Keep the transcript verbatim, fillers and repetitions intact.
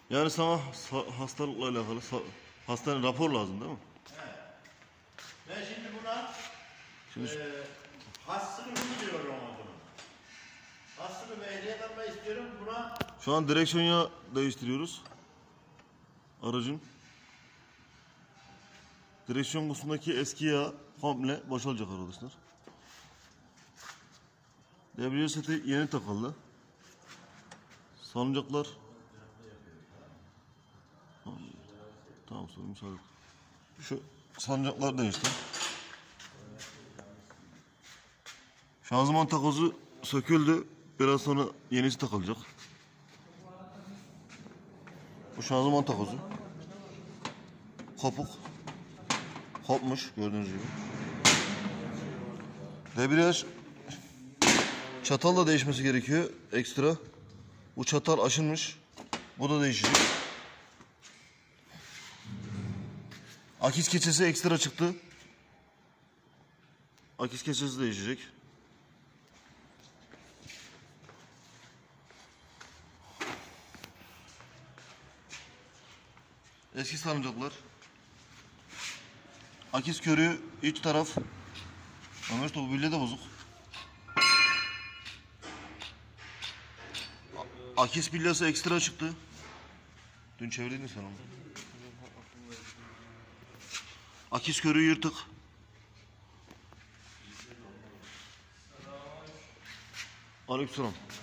Yani sana hastalıkla alakalı hastane rapor lazım değil mi? Evet. Ben şimdi buna Şimdi e, hassını diyorum ama bunu. Hassını ve ehliyet almayı istiyorum. Buna şu an direksiyon yağı değiştiriyoruz. Aracın. Direksiyon kutusundaki eski yağ komple boşalacak arkadaşlar. Debriyaj seti yeni takıldı. Salıncaklar. Tamam sorun müsaade. Şu salıncaklar değişti. Şanzıman takozu söküldü. Biraz sonra yenisi takılacak. Bu şanzıman takozu. Kopuk. Kopmuş gördüğünüz gibi. Debriyaj çatalla değişmesi gerekiyor ekstra. Bu çatal aşınmış. Bu da değişecek. Akis keçesi ekstra çıktı. Akis keçesi değişecek. Eski salıncaklar. Akis körüğü iç taraf. Ama işte bu bilye de bozuk. Akis bilyası ekstra çıktı. Dün çevirdin sen onu. Akis körüğü yırtık. Aleykümselam.